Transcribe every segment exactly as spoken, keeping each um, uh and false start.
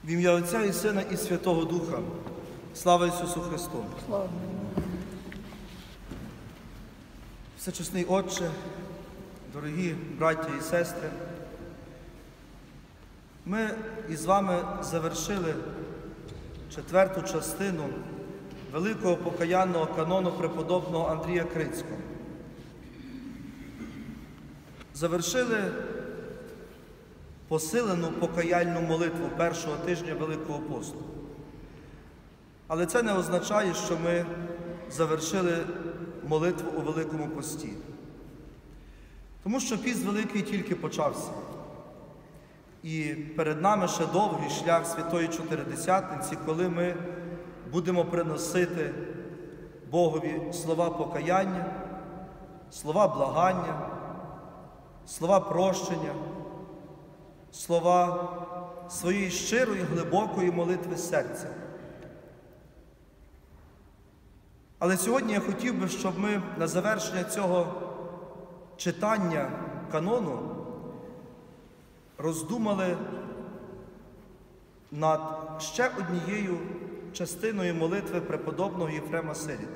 В ім'я Отця і Сина і Святого Духа. Слава Ісусу Христу! Слава! Всечесний Отче, дорогі браття і сестри, ми із вами завершили четверту частину великого покаянного канону преподобного Андрія Крицького. Завершили посилену покаяльну молитву першого тижня Великого посту. Але це не означає, що ми завершили молитву у Великому пості. Тому що піст Великий тільки почався. І перед нами ще довгий шлях Святої Чотиридесятниці, коли ми будемо приносити Богові слова покаяння, слова благання, слова прощення, слова своєї щирої, глибокої молитви серця. Але сьогодні я хотів би, щоб ми на завершення цього читання канону роздумали над ще однією частиною молитви преподобного Єфрема Сиріна.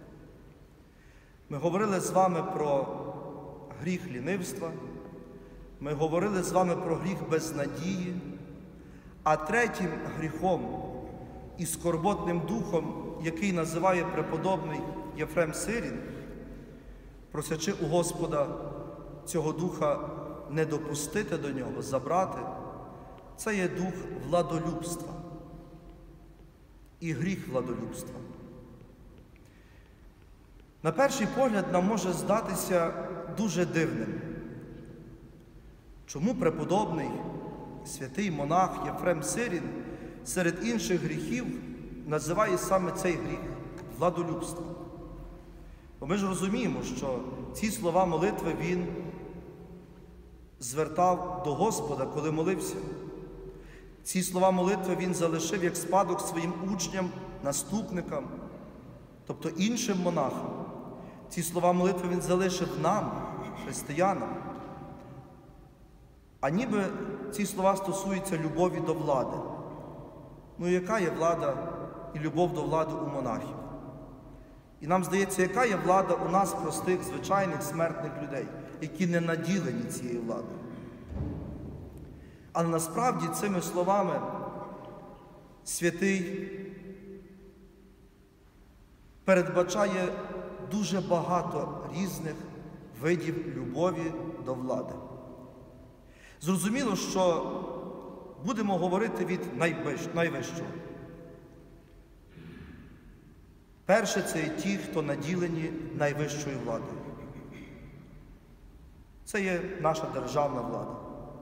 Ми говорили з вами про гріх лінивства, ми говорили з вами про гріх безнадії, а третім гріхом і скорботним духом, який називає преподобний Єфрем Сирін, просячи у Господа цього духа не допустити до нього, забрати, це є дух владолюбства і гріх владолюбства. На перший погляд нам може здатися дуже дивним, чому преподобний святий монах Єфрем Сирін серед інших гріхів називає саме цей гріх – владолюбство. Бо ми ж розуміємо, що ці слова молитви він звертав до Господа, коли молився. Ці слова молитви він залишив як спадок своїм учням, наступникам, тобто іншим монахам. Ці слова молитви він залишив нам, християнам. А ніби ці слова стосуються любові до влади. Ну, яка є влада і любов до влади у монахів? І нам здається, яка є влада у нас, простих, звичайних, смертних людей, які не наділені цією владою. Але насправді цими словами святий передбачає дуже багато різних видів любові до влади. Зрозуміло, що будемо говорити від найвищого. Перше – це є ті, хто наділені найвищою владою. Це є наша державна влада.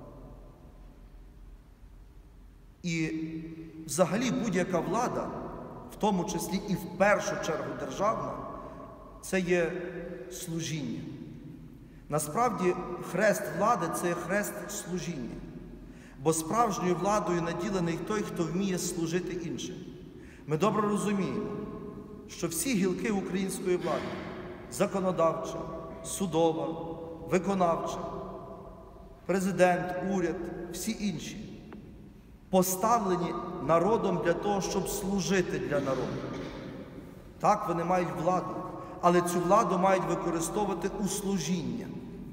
І взагалі будь-яка влада, в тому числі і в першу чергу державна, це є служіння. Насправді, хрест влади – це є хрест служіння. Бо справжньою владою наділений той, хто вміє служити іншим. Ми добре розуміємо, що всі гілки української влади – законодавча, судова, виконавча, президент, уряд, всі інші – поставлені народом для того, щоб служити для народу. Так, вони мають владу, але цю владу мають використовувати у служіння.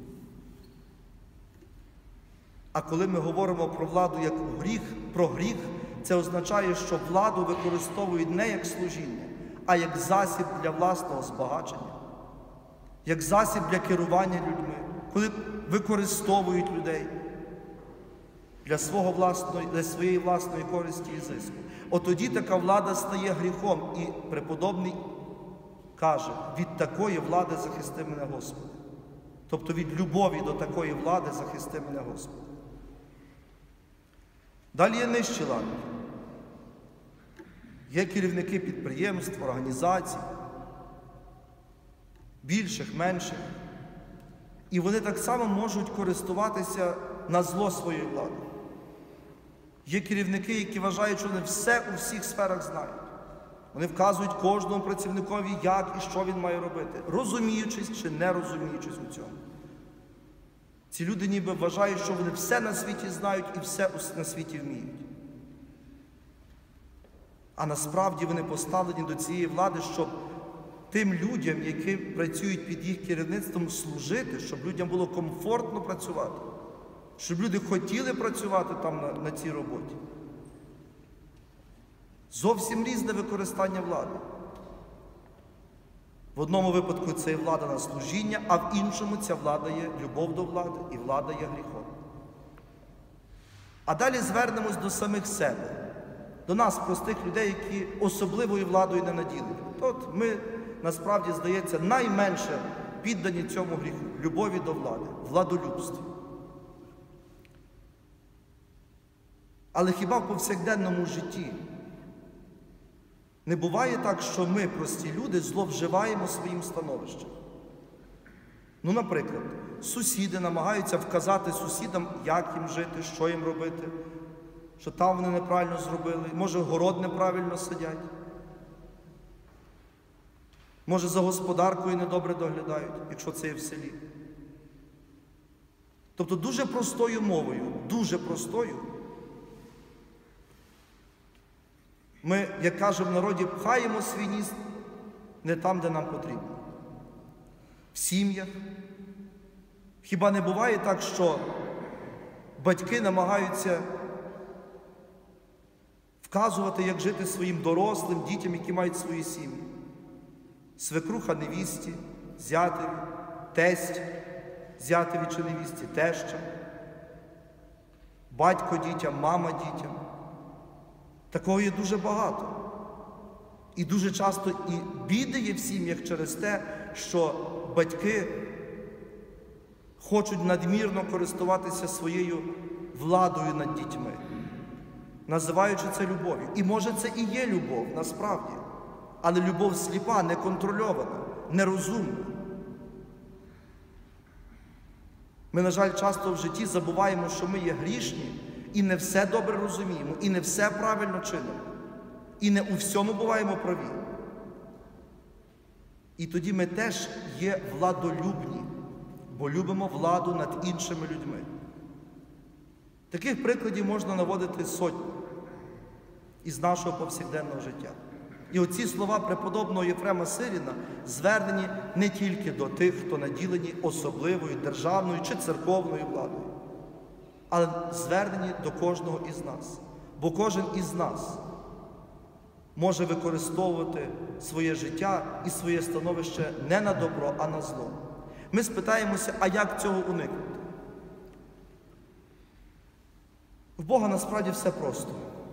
А коли ми говоримо про владу як гріх, про гріх, це означає, що владу використовують не як служіння, а як засіб для власного збагачення, як засіб для керування людьми, коли використовують людей для, свого власної, для своєї власної користі і зиску. От тоді така влада стає гріхом. І преподобний каже, від такої влади захисти мене, Господи. Тобто від любові до такої влади захисти мене, Господи. Далі є нижчі ланки. Є керівники підприємств, організацій, більших, менших. І вони так само можуть користуватися на зло своєю владою. Є керівники, які вважають, що вони все у всіх сферах знають. Вони вказують кожному працівникові, як і що він має робити, розуміючись чи не розуміючись у цьому. Ці люди ніби вважають, що вони все на світі знають і все на світі вміють. А насправді вони поставлені до цієї влади, щоб тим людям, які працюють під їх керівництвом, служити, щоб людям було комфортно працювати, щоб люди хотіли працювати там на, на цій роботі. Зовсім різне використання влади. В одному випадку це є влада на служіння, а в іншому ця влада є любов до влади і влада є гріхом. А далі звернемось до самих себе, до нас, простих людей, які особливою владою не наділені. От ми, насправді, здається, найменше піддані цьому гріху – любові до влади, владолюбстві. Але хіба в повсякденному житті не буває так, що ми, прості люди, зловживаємо своїм становищем? Ну, наприклад, сусіди намагаються вказати сусідам, як їм жити, що їм робити, що там вони неправильно зробили, може, город неправильно садять, може, за господаркою недобре доглядають, якщо це є в селі. Тобто дуже простою мовою, дуже простою, ми, як кажемо в народі, пхаємо свій ніс не там, де нам потрібно. В сім'ях. Хіба не буває так, що батьки намагаються вказувати, як жити своїм дорослим дітям, які мають свої сім'ї? Свекруха невісті, зятеві, тесть зятеві чи невісті, теща, батько дітям, мама дітям. Такого є дуже багато. І дуже часто і біди є в сім'ях через те, що батьки хочуть надмірно користуватися своєю владою над дітьми, називаючи це любов'ю. І може це і є любов, насправді. Але любов сліпа, неконтрольована, нерозумна. Ми, на жаль, часто в житті забуваємо, що ми є грішні, і не все добре розуміємо, і не все правильно чинимо, і не у всьому буваємо праві. І тоді ми теж є владолюбні, бо любимо владу над іншими людьми. Таких прикладів можна наводити сотні із нашого повсякденного життя. І оці слова преподобного Єфрема Сиріна звернені не тільки до тих, хто наділені особливою державною чи церковною владою, але звернені до кожного із нас. Бо кожен із нас може використовувати своє життя і своє становище не на добро, а на зло. Ми спитаємося, а як цього уникнути? В Бога насправді все просто.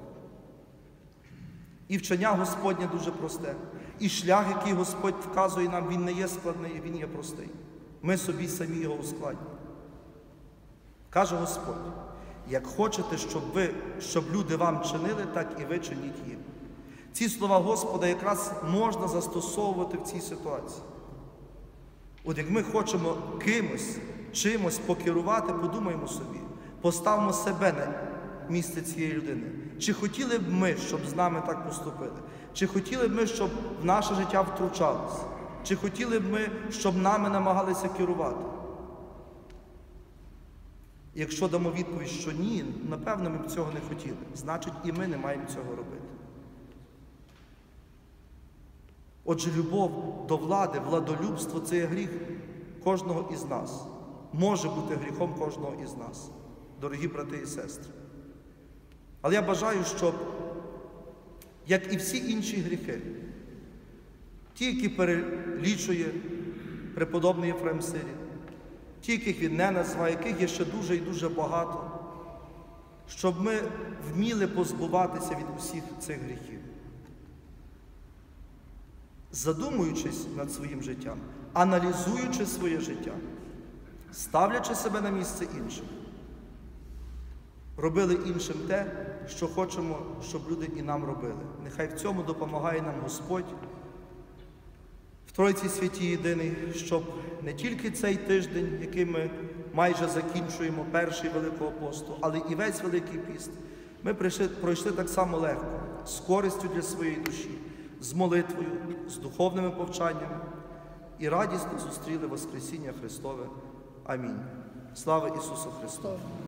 І вчення Господнє дуже просте. І шлях, який Господь вказує нам, він не є складний, він є простий. Ми собі самі його ускладнюємо. Каже Господь, як хочете, щоб, ви, щоб люди вам чинили, так і ви чиніть їм. Ці слова Господа якраз можна застосовувати в цій ситуації. От як ми хочемо кимось, чимось покерувати, подумаємо собі, поставимо себе на місце цієї людини. Чи хотіли б ми, щоб з нами так поступили? Чи хотіли б ми, щоб в наше життя втручалися? Чи хотіли б ми, щоб нами намагалися керувати? Якщо дамо відповідь, що ні, напевно, ми б цього не хотіли. Значить, і ми не маємо цього робити. Отже, любов до влади, владолюбство – це є гріх кожного із нас. Може бути гріхом кожного із нас, дорогі брати і сестри. Але я бажаю, щоб, як і всі інші гріхи, ті, які перелічує преподобний Єфрем Сирін, ті, яких він не назвав, яких є ще дуже і дуже багато, щоб ми вміли позбуватися від усіх цих гріхів. Задумуючись над своїм життям, аналізуючи своє життя, ставлячи себе на місце інших, робили іншим те, що хочемо, щоб люди і нам робили. Нехай в цьому допомагає нам Господь, в Тройці Святій Єдиний, щоб не тільки цей тиждень, який ми майже закінчуємо, перший Великого посту, але і весь Великий піст, ми прийшли, пройшли так само легко, з користю для своєї душі, з молитвою, з духовними повчаннями і радісно зустріли Воскресіння Христове. Амінь. Слава Ісусу Христу!